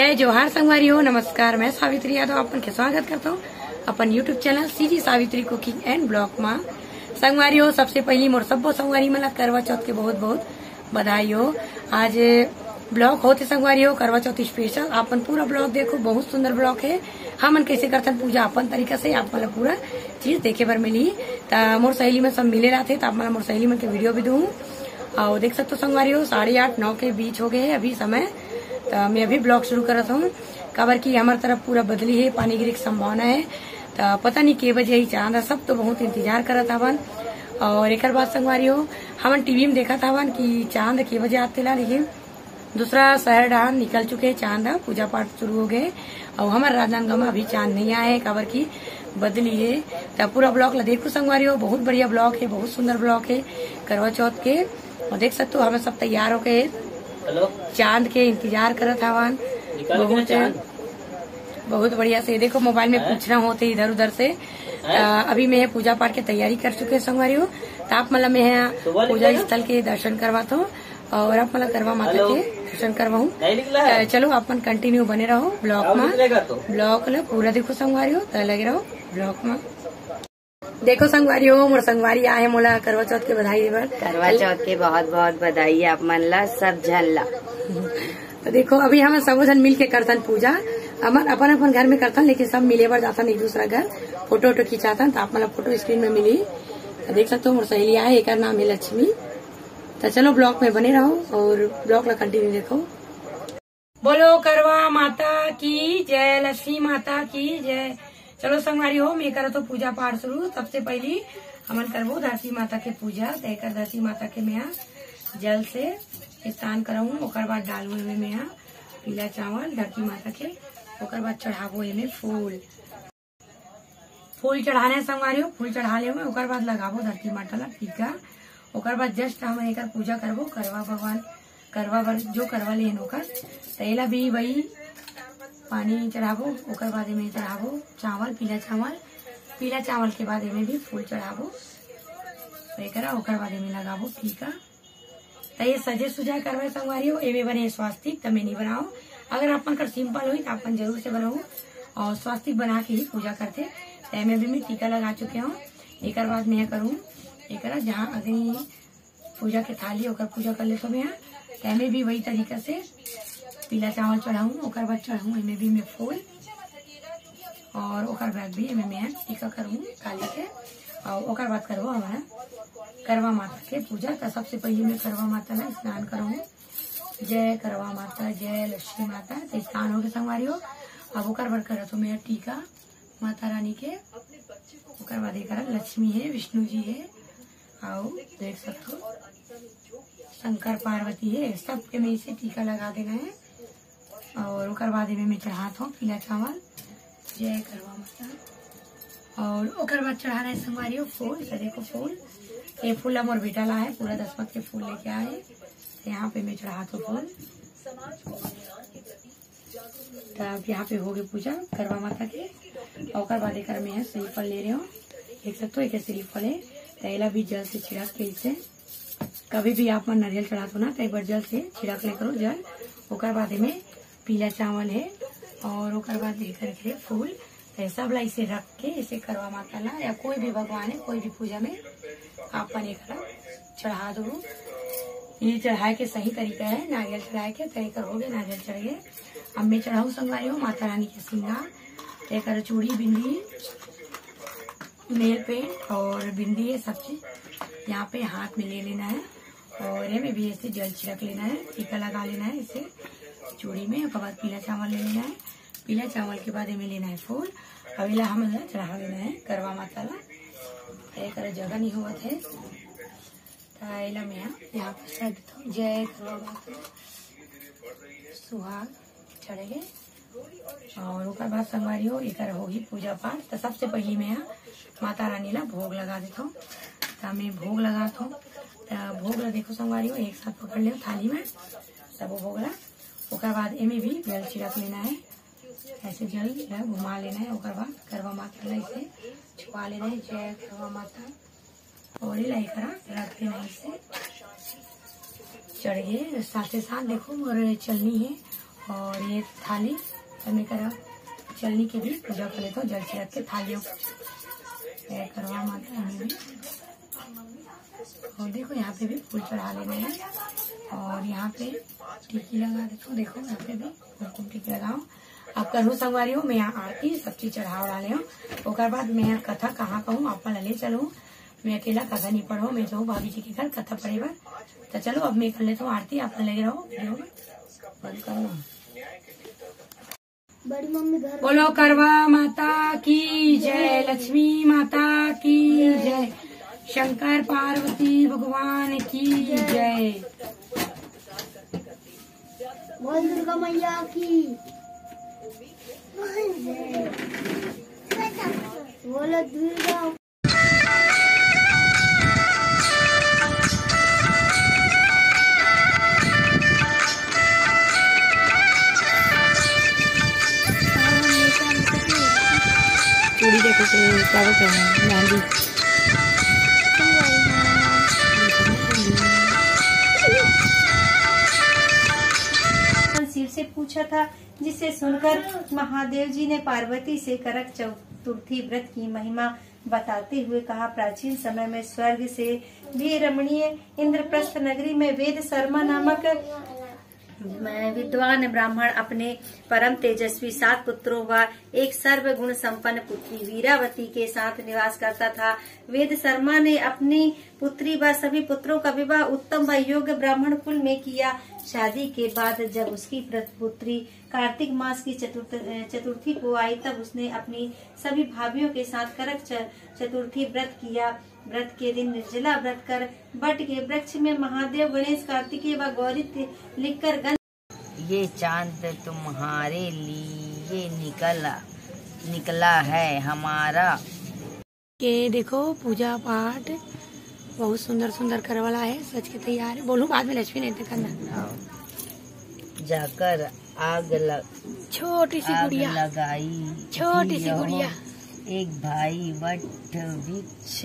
जय जोहार संगवारी नमस्कार। मैं सावित्री यादव अपन के स्वागत करता हूँ अपन YouTube channel CG Savitri cooking and blog में। संगवारी सबसे पहली मोर सब्बो संगवारी मला करवा चौथ के बहुत बहुत बधाई हो। आज ब्लॉग होते संगवारी करवा चौथ स्पेशल अपन पूरा ब्लॉग देखो, बहुत सुंदर ब्लॉग है। हमन कैसे करते पूजा अपन तरीका से आप मला पूरा चीज देखे बर मिली। मोर सहेली में सब मिले रहते तो आप मला मोर सहेली मन के वीडियो भी दूँ और देख सकते हो संगवारी 8:30-9 के बीच हो गए है अभी समय। तो मैं अभी ब्लॉग शुरू करता हूँ खबर की हमारे तरफ पूरा बदली है, पानी गिरे की संभावना है। तो पता नहीं के बजे ही चांद, सब तो बहुत इंतजार करत हवन। और एक बात संगवारी हमन टीवी में देखा था कि चांद के बजे आते ला, लेकिन दूसरा शहर डान निकल चुके चांद, पूजा पाठ शुरू हो गए और हमारे राजनांदगांव में अभी चांद नहीं आए, खबर की बदली है। तो पूरा ब्लॉग ला देखो संगवारी बहुत बढ़िया ब्लॉग है, बहुत सुंदर ब्लॉग है करवा चौथ के। और देख सकते हो हमें सब तैयार हो गए, चांद के इंतजार करत हवन। बहुत बढ़िया से देखो मोबाइल में पूछना होते इधर उधर से। अभी मैं पूजा पाठ की तैयारी कर चुके संगवारी तो आप मतलब मैं पूजा स्थल के दर्शन करवाता हूँ और आप मतलब करवा माता के दर्शन करवाऊँ। चलो अपन कंटिन्यू बने रहो ब्लॉग में, ब्लॉग ला पूरा देखो संगवारी तो लगे रहो ब्लॉग में। देखो संगवारी मोर संगवारी आए मोला करवा चौथ के बधाई देवर। करवा चौथ के बहुत बहुत बधाई आप मन ला सब झन ला। तो देखो अभी हम सब जन मिल के करतन पूजा, अपन अपन घर में करतन, लेकिन सब मिले बार जातन एक दूसरा घर, फोटो वोटो खिंचातन। तो आप मतलब फोटो स्क्रीन में मिली तो देख सकते हो मोर सहेली आए, एक नाम है लक्ष्मी। तो चलो ब्लॉग में बने रहो और ब्लॉग ला कंटिन्यू देखो। बोलो करवा माता की जय, लक्ष्मी माता की जय। चलो संगवारी मैं करो तो पूजा पाठ शुरू। सबसे पहली हमन करबो धरती माता के पूजा। तो धरती माता के मैं जल से स्नान कराऊं, ओकर बाद डालू में पीला चावल धरती माता के, ओकर बाद चढ़ाबो एमे फूल चढ़ाने संगवारी फूल चढ़ा ले, ओकर बाद लगाबो धरती माता ला टीका। ओकर बाद जस्ट हम एक पूजा करबो करवा भगवान, करवा बर जो करवा ले ओकर तैला भी वही पानी चढ़ाबो। ओकर बाद में चढ़ाबो चावल, पीला चावल के बाद में भी फूल चढ़ाबो ओकर बाद में लगाबो टीका। तो ये सजे सुजा करवाए संगवारी एवे बने स्वास्तिक तमें नहीं बनाओ। अगर अपन कर सिंपल हुई तो अपन जरूर से बनाओ और स्वास्तिक बना के ही पूजा करते। तो में भी मैं टीका लगा चुके हूँ। एक बाद मैं करूँ एक जहाँ अग्नि पूजा के थाली ओकर पूजा कर ले तो मैं में भी वही तरीका से पीला चावल चढ़ाऊँ, ओकर बाद चढ़ाऊँ एमे भी मैं फूल और ओकर बाद भी एमे मैं टीका करूँ काली के। और ओकर बाद करबो हमारा करवा माता के पूजा। तो सबसे पहले मैं करवा माता ला स्नान करूँ। जय करवा माता, जय लक्ष्मी माता। तो स्नान हो गए संगवारी अब ओकर बाद कर तो मैं टीका माता रानी के। ओकर बाद एक लक्ष्मी है, विष्णु जी है और देख सकते हो शंकर पार्वती है, सबके में इसे टीका लगा देना है। और ओकर बाद में चढ़ाता हूँ पीला चावल जय करवा माता। और ओकर बाद चढ़ाना है संगवारी फूल। तो देखो फूल, ये फूल मोर बेटा ला है, पूरा 10 पत के फूल लेके आए। तो यहाँ पे मैं चढ़ाता हूँ फूल। तो अब यहाँ पे हो गई पूजा करवा माता के। ओकर बाद एक मैं श्रीफल ले रही हूँ, देख सकते हो एक श्रीफल है। तैला भी जल से छिड़क के इसे कभी भी आप मन नारियल चढ़ाते हो ना तो एक बार जल से छिड़क ले करो जल। ओकर बाद में पीला चावल है और ओकर बाद लेकर के फूल। तो सब ला इसे रख के इसे करवा माता ला या कोई भी भगवान है कोई भी पूजा में आप एक चढ़ा दो। ये चढ़ाए के सही तरीका है नारियल चढ़ाए के। तो एक हो गए नारियल चढ़ गए। अब मैं चढ़ाऊ संगवारी माता रानी के श्रृंगार। एक चूड़ी, बिंदी, नेल पेंट और बिंदी है सब चीज यहाँ पे हाथ में ले लेना है। और ये में भी ऐसे जल छिड़क लेना है, टीका लगा लेना है इसे चूड़ी में। उसके बाद पीला चावल ले लेना है, पीला चावल के बाद में लेना है फूल। अवेला हम चढ़ा लेना है करवा माता ला। एक जगह नहीं हुआ थे तो मैं यहाँ पर जय करवा माता सुहाग चढ़ गए। और ओकर बाद संगवारी एक होगी पूजा पाठ। तो सबसे पहले मैं माता रानी ला भोग लगा देता हूँ। तो मैं भोग लगाता हूँ। तो भोग ला देखो संगवारी एक साथ पकड़ ले थाली में सब भोग ला। ओकर बाद एमे भी जल छिड़क लेना है, ऐसे जल घुमा लेना है। ओकर बाद करवा माता ला इसे छुपा लेना है जय करवा माता। और ये रख देना इसे चढ़ गए। साथ ही साथ देखो और चलनी है और ये थाली मैं करा चलनी के भी पूजा कर लेता हूँ। जल से रख के थालियों करवा माता है भी। और देखो यहाँ पे भी फूल चढ़ा लेने हैं और यहाँ पे टिकी लगा देता हूँ। देखो यहाँ पे भी कुमकुम टिकी लगाओ। अब करूँ संगवारी हो, मैं यहाँ आरती सब चीज चढ़ाव डाले हूँ। ओकर बाद मैं यहाँ कथा कहाँ कहूँ आप ले चलूँ। मैं अकेला कथा नहीं पढ़ो, मैं तो भाभी जी के घर कथा पढ़े बार। तो चलो अब मैं कर लेता हूँ आरती, आप लगे रहो वीडियो में। बंद करो। बड़ी मम्मी घर बोलो करवा माता की जय, लक्ष्मी माता की जय, शंकर पार्वती भगवान की जय, बोल दुर्गा मैया की, बोलो दुर्गा। चूड़ी देखो तो क्या बोलते हैं मेहंदी। शिव से पूछा था, जिसे सुनकर महादेव जी ने पार्वती से करक चतुर्थी व्रत की महिमा बताते हुए कहा, प्राचीन समय में स्वर्ग से भी रमणीय इंद्रप्रस्थ नगरी में वेद शर्मा नामक विद्वान ब्राह्मण अपने परम तेजस्वी 7 पुत्रों व एक सर्वगुण संपन्न पुत्री वीरावती के साथ निवास करता था। वेद शर्मा ने अपनी पुत्री व सभी पुत्रों का विवाह उत्तम व योग्य ब्राह्मण कुल में किया। शादी के बाद जब उसकी पुत्री कार्तिक मास की चतुर्थी को आई, तब उसने अपनी सभी भाभियों के साथ करक चतुर्थी व्रत किया। व्रत के दिन निर्जला व्रत कर बट के वृक्ष में महादेव, गणेश, कार्तिकेय व गौरी लिखकर ये चांद तुम्हारे लिए निकला है हमारा। ये देखो पूजा पाठ बहुत सुंदर सुंदर करवाला है, सच के तैयार है। बोलूं बाद में लक्ष्मी नहीं करना। जाकर आग छोटी सी गुड़िया लगाई, छोटी सी गुड़िया। एक भाई वट वृक्ष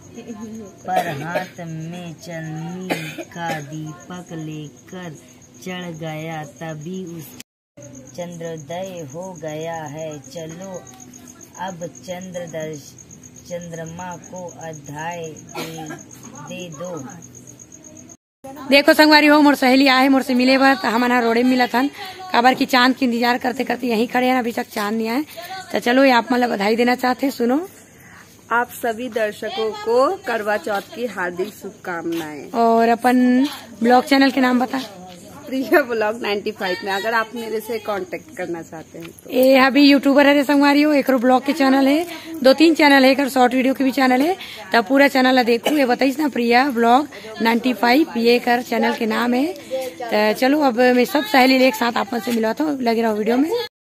पर हाथ में चलनी का दीपक लेकर चढ़ गया, तभी उस चंद्रोदय हो गया है। चलो अब चंद्रमा को अध्याय दे दो। देखो संगवारी हो, मोर सहेली आए मोर से मिले बार तो हमारा रोडे में मिला था। काबर की चांद की इंतजार करते करते यहीं खड़े हैं, अभी तक चांद नहीं आए। तो चलो ये आप मतलब बधाई देना चाहते, सुनो। आप सभी दर्शकों को करवा चौथ की हार्दिक शुभकामनाएं। और अपन ब्लॉग चैनल के नाम बता। प्रिया ब्लॉग 95 में अगर आप मेरे से कांटेक्ट करना चाहते हैं तो। ये अभी यूट्यूबर है संगवारी हो, एक ब्लॉग के चैनल है, 2-3 चैनल है, एक शॉर्ट वीडियो के भी चैनल है। तब पूरा चैनल देखो, ये बताइस ना प्रिया ब्लॉग 95 ये कर चैनल के नाम है। तो चलो अब मैं सब सहेली एक साथ आप से मिलवाता हूँ, लगे रहो वीडियो में।